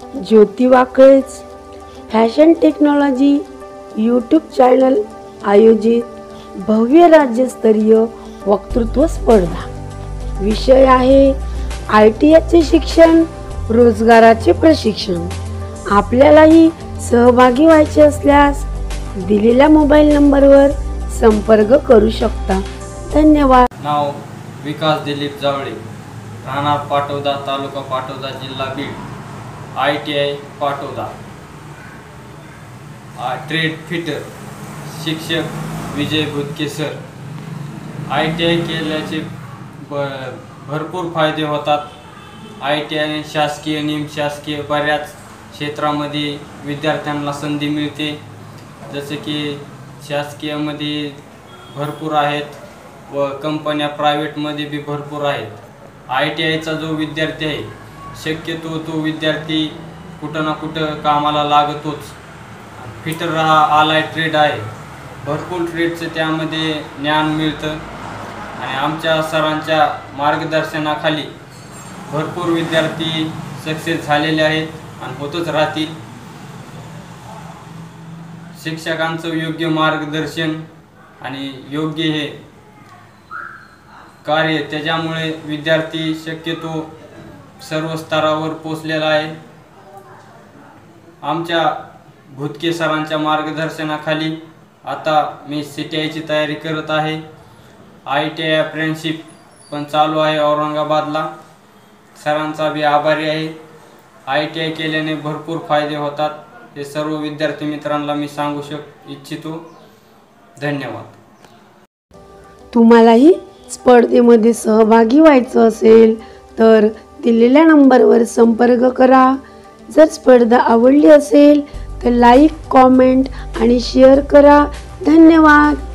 ज्योती वाकळेच fashion technology YouTube channel आयोजित भव्य राज्यस्तरीय वक्तृत्व स्पर्धा। विषय आहे ITIचे शिक्षण, रोजगाराचे प्रशिक्षण। आपल्यालाही सहभागी व्हायचे असल्यास दिलेल्या मोबाईल नंबरवर संपर्क करू शकता। धन्यवाद। नाव विकास दिलीप जावळे, राहणार पाटोदा, तालुका पाटोदा, जिल्हा Beed. ITI Patoda, trade fitter, शिक्षक विजय भुतके सर। ITI केल्याचे भरपूर फायदे होतात। ITI शासकीय निमशासकीय बऱ्याच क्षेत्रामध्ये विद्यार्थ्यांना संधी मिळते, जसे की शासकीयमध्ये भरपूर आहेत व कंपन्या प्रायव्हेटमध्ये बी भरपूर आहेत। ITIचा जो विद्यार्थी आहे शक्यतो तो विद्यार्थी कुठं ना कुठं कामाला लागतोच। फिटर हा आलाय ट्रेड आहे, भरपूर ट्रेडचं त्यामध्ये ज्ञान मिळतं आणि आमच्या सरांच्या मार्गदर्शनाखाली भरपूर विद्यार्थी सक्सेस झालेले आहेत आणि होतच राहतील। शिक्षकांचं योग्य मार्गदर्शन आणि योग्य हे कार्य त्याच्यामुळे विद्यार्थी शक्यतो सर्व स्तरावर पोचलेला आहे। आमच्या भुतके सरांच्या मार्गदर्शनाखाली आता मी CTIची तयारी करत आहे। ITI अप्रेंटिसशिप पण चालू आहे औरंगाबादला। सरांचा बी आभारी आहे। ITI केल्याने भरपूर फायदे होतात, हे सर्व विद्यार्थी मित्रांना मी सांगू इच्छितो। धन्यवाद। तुम्हालाही स्पर्धेमध्ये सहभागी व्हायचं असेल तर दिलेल्या नंबरवर संपर्क करा। जर स्पर्धा आवडली असेल तर लाईक, कॉमेंट आणि शेअर करा। धन्यवाद।